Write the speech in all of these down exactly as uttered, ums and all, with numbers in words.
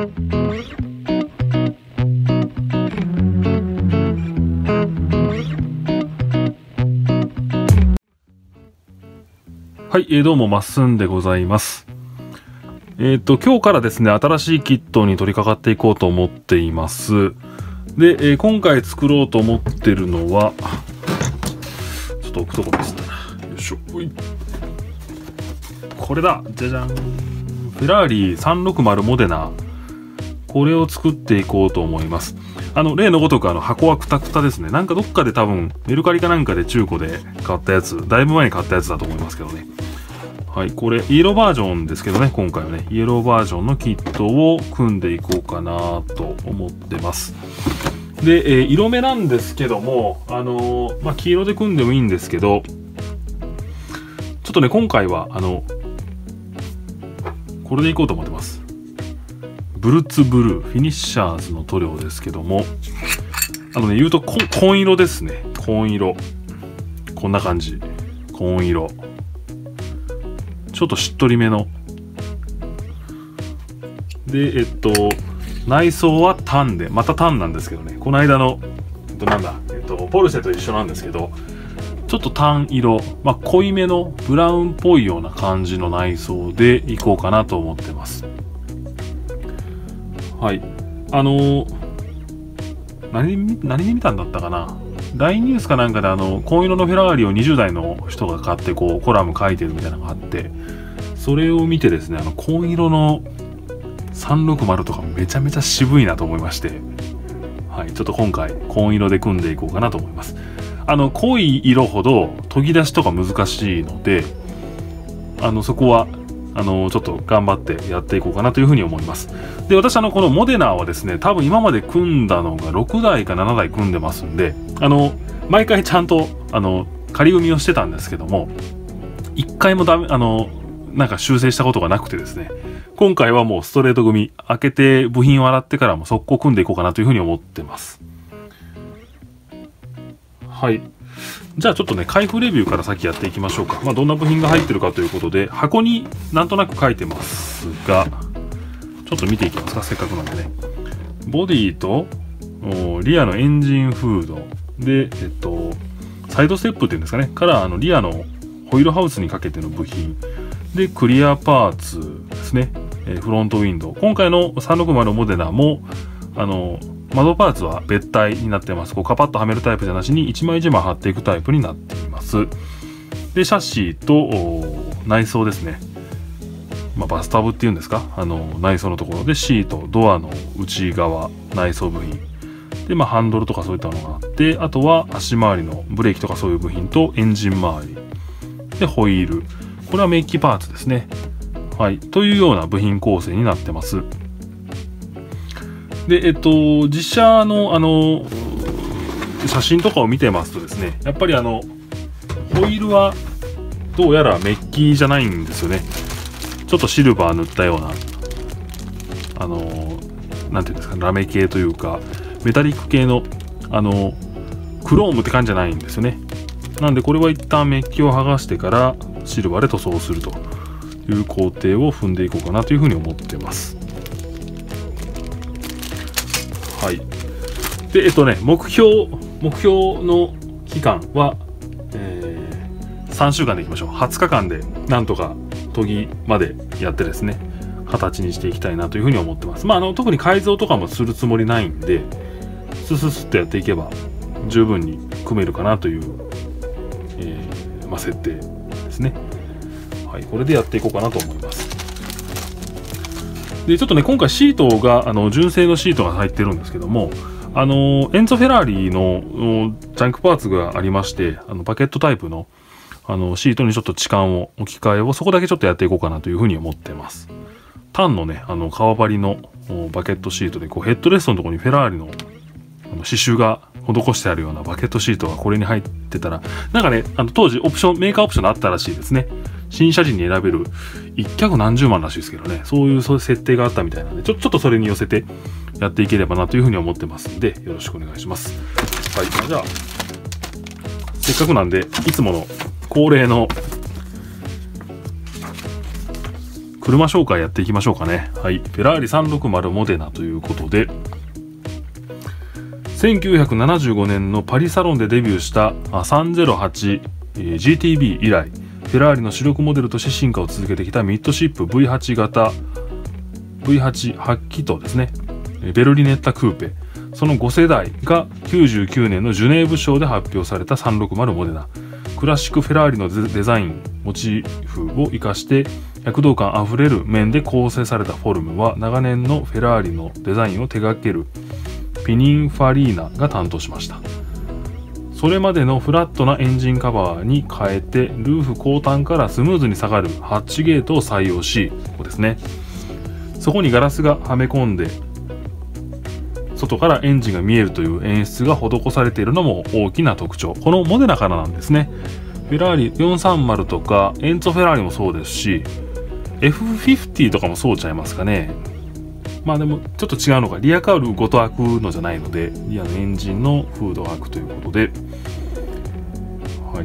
はい、えー、どうもまっすんでございます。えっと今日からですね、新しいキットに取り掛かっていこうと思っています。で、えー、今回作ろうと思ってるのはちょっと置くとこですね。よいしょ。ほい。これだ。じゃじゃん。フェラーリさんろくまるモデナ。これを作っていこうと思います。あの例のごとくあの箱はクタクタですね。なんかどっかで多分メルカリかなんかで中古で買ったやつ、だいぶ前に買ったやつだと思いますけどね。はい、これイエローバージョンですけどね、今回はねイエローバージョンのキットを組んでいこうかなと思ってます。で、えー、色目なんですけども、あのー、まあ黄色で組んでもいいんですけど、ちょっとね今回はあのこれでいこうと思ってます。ブルツブルーフィニッシャーズの塗料ですけども、あのね言うと紺色ですね。紺色、こんな感じ。紺色、ちょっとしっとりめので、えっと内装はタンで、またタンなんですけどね、この間の、えっと、なんだ、えっと、ポルシェと一緒なんですけど、ちょっとタン色、まあ、濃いめのブラウンっぽいような感じの内装でいこうかなと思ってます。はい、あのー、何何で見たんだったかな、ライン ニュースかなんかであの紺色のフェラーリをにじゅう代の人が買ってこうコラム書いてるみたいなのがあって、それを見てですね、あの紺色のさんろくまるとかめちゃめちゃ渋いなと思いまして、はい、ちょっと今回紺色で組んでいこうかなと思います。あの濃い色ほど研ぎ出しとか難しいので、あのそこはあのちょっと頑張ってやっていこうかなというふうに思います。で、私あのこのモデナはですね、多分今まで組んだのがろくだいかななだい組んでますんで、あの毎回ちゃんとあの仮組みをしてたんですけども、一回もダメ、あのなんか修正したことがなくてですね、今回はもうストレート組、開けて部品を洗ってからも速攻組んでいこうかなというふうに思ってます。はい、じゃあちょっとね開封レビューから先やっていきましょうか。まあどんな部品が入ってるかということで、箱になんとなく書いてますが、ちょっと見ていきますか、せっかくなんでね。ボディとリアのエンジンフードで、えっとサイドステップっていうんですかね、からあのリアのホイールハウスにかけての部品で、クリアパーツですね、えー、フロントウィンドウ、今回のさんろくまるモデナもあの窓パーツは別体になってます。こうカパッとはめるタイプじゃなしに一枚一枚貼っていくタイプになっています。で、シャッシーと内装ですね、まあ、バスタブっていうんですか、あの内装のところでシート、ドアの内側内装部品で、まあ、ハンドルとかそういったのがあって、あとは足回りのブレーキとかそういう部品とエンジン周りで、ホイール、これはメッキパーツですね。はい、というような部品構成になってます。で、えっと実写のあの写真とかを見てますとですね、やっぱりあのホイールはどうやらメッキじゃないんですよね。ちょっとシルバー塗ったような、あのなんていうんですか、ラメ系というかメタリック系のあのクロームって感じじゃないんですよね。なんでこれは一旦メッキを剥がしてからシルバーで塗装するという工程を踏んでいこうかなというふうに思ってます。はい。で、えっとね、目標、目標の期間は、えー、さんしゅうかんでいきましょう。はつかかんでなんとか研ぎまでやってですね、形にしていきたいなというふうに思ってます。まあ、あの特に改造とかもするつもりないんで、スススッとやっていけば十分に組めるかなという、えーまあ、設定ですね。はい、これでやっていこうかなと思います。で、ちょっとね今回シートがあの純正のシートが入ってるんですけども、あのエンツォ・フェラーリのジャンクパーツがありまして、あのバケットタイプのあのシートにちょっと置換を置き換えをそこだけちょっとやっていこうかなというふうに思ってます。タンのねあの革張りのバケットシートで、こうヘッドレストのところにフェラーリの刺繍が施してあるようなバケットシートがこれに入ってたら、なんかねあの当時オプションメーカーオプションあったらしいですね。新車時に選べる一脚何十万らしいですけどね、そういうそういう設定があったみたいなので、ちょちょっとそれに寄せてやっていければなというふうに思ってますんで、よろしくお願いします。はい、じゃあせっかくなんでいつもの恒例の車紹介やっていきましょうかね。はい。フェラーリさんろくまるモデナということで、せんきゅうひゃくななじゅうごねんのパリサロンでデビューしたさんぜろはち、えー、ジーティービー 以来、フェラーリの主力モデルとして進化を続けてきたミッドシップ ブイはち 型、ブイはち はち気筒ですね。ベルリネッタクーペ。そのご世代がきゅうじゅうきゅうねんのジュネーブ賞で発表されたさんろくまるモデナ。クラシックフェラーリのデザイン、モチーフを生かして躍動感あふれる面で構成されたフォルムは長年のフェラーリのデザインを手掛けるピニンファリーナが担当しました。それまでのフラットなエンジンカバーに変えてルーフ後端からスムーズに下がるハッチゲートを採用し、ここですね。そこにガラスがはめ込んで外からエンジンが見えるという演出が施されているのも大きな特徴。このモデナからなんですね。フェラーリよんさんまるとかエンツォフェラーリもそうですし エフフィフティ とかもそうちゃいますかね。まあでもちょっと違うのか、リアカウルごと開くのじゃないので、リアのエンジンのフードが開くということで、はい。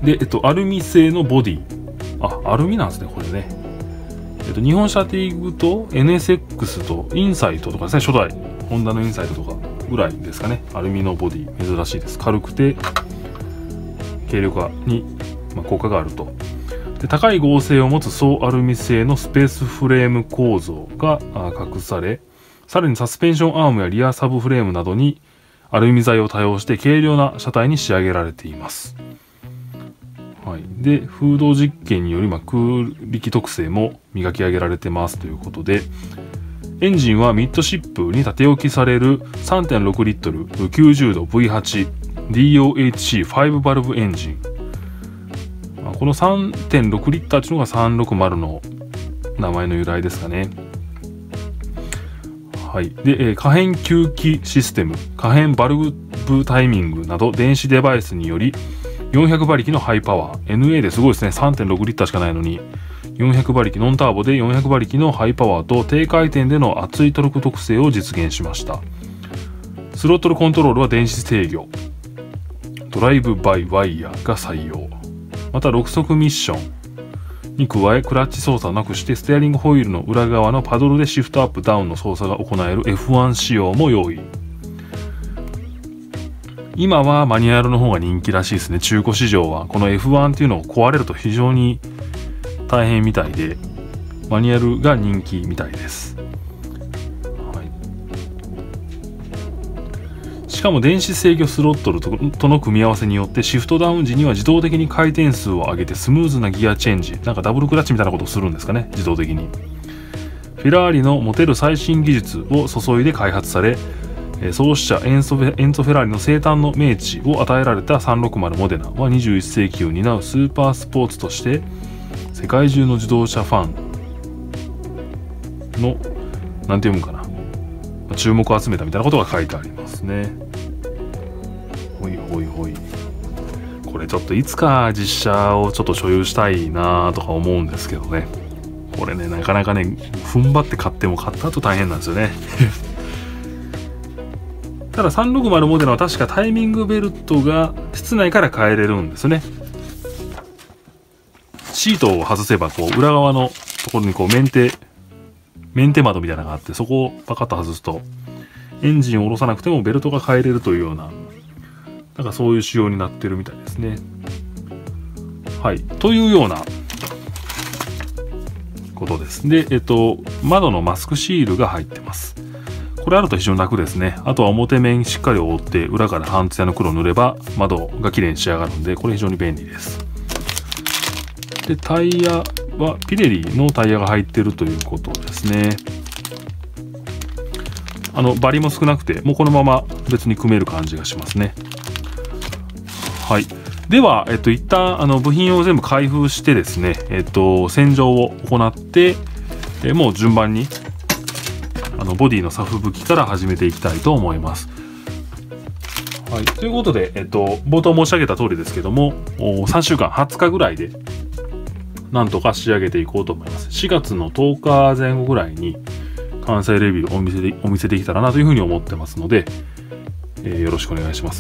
で、えっと、アルミ製のボディ。あ、アルミなんですね、これね。えっと、日本車ティーグと エヌエスエックス とインサイトとかですね、初代。ホンダのインサイトとかぐらいですかね。アルミのボディ、珍しいです。軽くて、軽量化に、まあ、効果があると。で、高い合成を持つ総アルミ製のスペースフレーム構造が隠され、さらにサスペンションアームやリアサブフレームなどにアルミ材を多用して軽量な車体に仕上げられています。はい。で、風洞実験により、まあ、空力特性も磨き上げられてますということで、エンジンはミッドシップに縦置きされる さんてんろくリットルきゅうじゅうど ブイはちディーオーエイチシーファイブ バルブエンジン。この さんてんろくリッターっていうのがさんろくまるの名前の由来ですかね。はい。で、可変吸気システム、可変バルブタイミングなど電子デバイスによりよんひゃくばりきのハイパワー、エヌエー ですごいですね。さんてんろくリッターしかないのに、よんひゃくばりき、ノンターボでよんひゃくばりきのハイパワーと低回転での熱いトルク特性を実現しました。スロットルコントロールは電子制御。ドライブバイワイヤーが採用。またろく速ミッションに加えクラッチ操作をなくしてステアリングホイールの裏側のパドルでシフトアップダウンの操作が行える エフワン 仕様も用意。今はマニュアルの方が人気らしいですね。中古市場はこの エフワン っていうのを壊れると非常に大変みたいで、マニュアルが人気みたいです。はい、しかも電子制御スロットル と, との組み合わせによってシフトダウン時には自動的に回転数を上げてスムーズなギアチェンジ、なんかダブルクラッチみたいなことをするんですかね、自動的に。フェラーリの持てる最新技術を注いで開発され、創始者エンソフェ、エンツォ・フェラーリの生誕の命地を与えられたさんろくまるモデナはにじゅういっせいきを担うスーパースポーツとして世界中の自動車ファンのなんて読むかな、注目を集めたみたいなことが書いてありますね。ほいほいほい。これちょっといつか実車をちょっと所有したいなとか思うんですけどね。これね、なかなかね、踏ん張って買っても買った後大変なんですよね。たださんろくまるモデルは確かタイミングベルトが室内から変えれるんですね。シートを外せばこう裏側のところにこうメンテメンテ窓みたいなのがあって、そこをパカッと外すとエンジンを下ろさなくてもベルトが変えれるというような、なんかそういう仕様になってるみたいですね。はい、というようなことです。で、えっと窓のマスクシールが入ってます。これあると非常に楽ですね。あとは表面しっかり覆って裏から半ツヤの黒を塗れば窓が綺麗に仕上がるので、これ非常に便利です。で、タイヤはピレリのタイヤが入っているということですね。あのバリも少なくて、もうこのまま別に組める感じがしますね。はい。では、えっと、一旦あの部品を全部開封してですね、えっと、洗浄を行って、えもう順番にあのボディのサフ拭きから始めていきたいと思います。はい、ということで、えっと、冒頭申し上げた通りですけども、さんしゅうかん、はつかぐらいでなんとか仕上げていこうと思います。しがつのとおかぜん後ぐらいに完成レビューをお見せで、お見せできたらなというふうに思ってますので、えー、よろしくお願いします。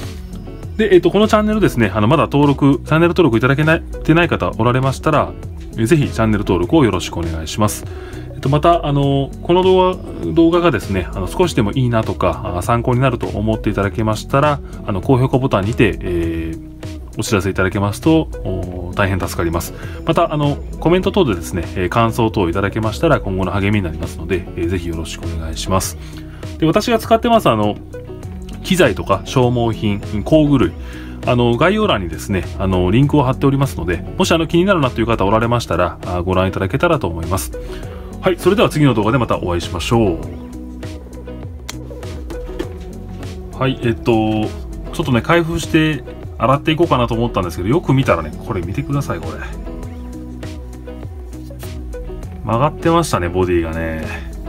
で、えっと、このチャンネルですね、あのまだ登録、チャンネル登録いただけないてない方おられましたら、 ぜひチャンネル登録をよろしくお願いします。えっと、また、あの、この動画、動画がですね、あの少しでもいいなとか、参考になると思っていただけましたら、あの、高評価ボタンにて、えー、お知らせいただけますと、大変助かります。また、あの、コメント等でですね、えー、感想等いただけましたら、今後の励みになりますので、えー、ぜひよろしくお願いします。で、私が使ってます、あの、機材とか消耗品、工具類、あの、概要欄にですね、あの、リンクを貼っておりますので、もしあの、気になるなという方おられましたら、あご覧いただけたらと思います。はい、それでは次の動画でまたお会いしましょう。はい、えっと、ちょっとね、開封して洗っていこうかなと思ったんですけど、よく見たらね、これ見てください、これ。曲がってましたね、ボディがね。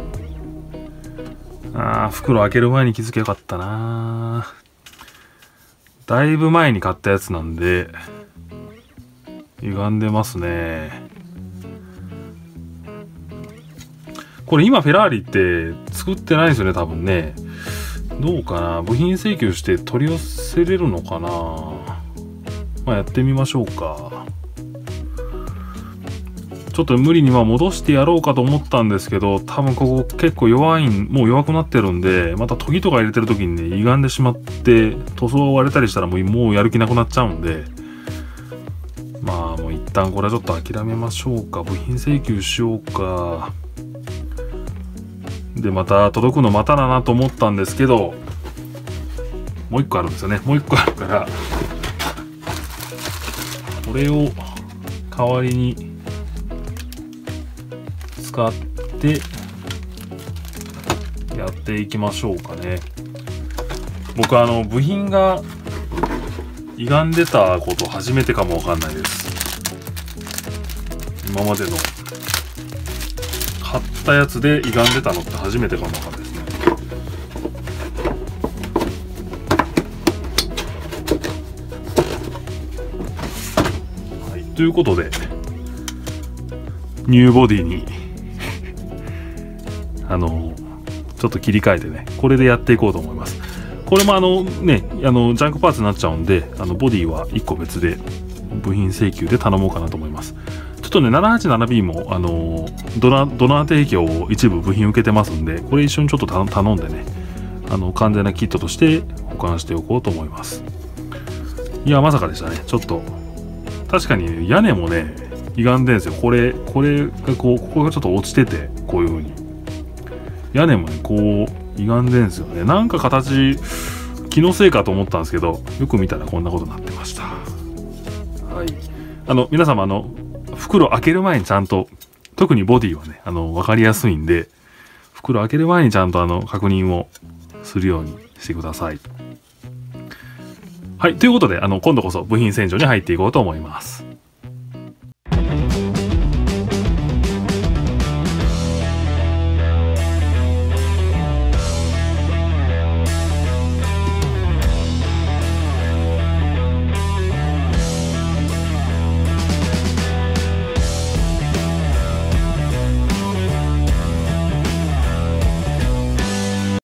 あー、袋開ける前に気づけばよかったな。だいぶ前に買ったやつなんで、歪んでますね。これ今フェラーリって作ってないですよね、多分ね。どうかな、部品請求して取り寄せれるのかな。まあやってみましょうか。ちょっと無理にまあ戻してやろうかと思ったんですけど、多分ここ結構弱いん、もう弱くなってるんで、また研ぎとか入れてる時にね、歪んでしまって、塗装割れたりしたらもう、もうやる気なくなっちゃうんで、まあもう一旦これはちょっと諦めましょうか。部品請求しようか。で、また届くのまただなと思ったんですけど、もう一個あるんですよね。もう一個あるから、これを代わりに使ってやっていきましょうかね。僕あの部品が歪んでたこと初めてかもわかんないです。今までの買ったやつで歪んでたのって初めてかもわかんないですね。はい、ということでニューボディにあのちょっと切り替えてね、これでやっていこうと思います。これもあのね、あのジャンクパーツになっちゃうんで、あのボディはいっこ別で部品請求で頼もうかなと思います。ちょっとね、ななはちななビー もあのドナドナー提供を一部部品受けてますんで、これ一緒にちょっと頼んでね、あの完全なキットとして保管しておこうと思います。いや、まさかでしたね。ちょっと確かに屋根もね歪んでんですよ。これこれがこう、ここがちょっと落ちてて、こういう風に屋根もねこう歪んでんですよね。なんか形気のせいかと思ったんですけど、よく見たらこんなことになってました。はい、あの皆様、あの袋開ける前にちゃんと、特にボディはね、あの分かりやすいんで、袋開ける前にちゃんとあの確認をするようにしてください。はい、ということで、あの今度こそ部品洗浄に入っていこうと思います。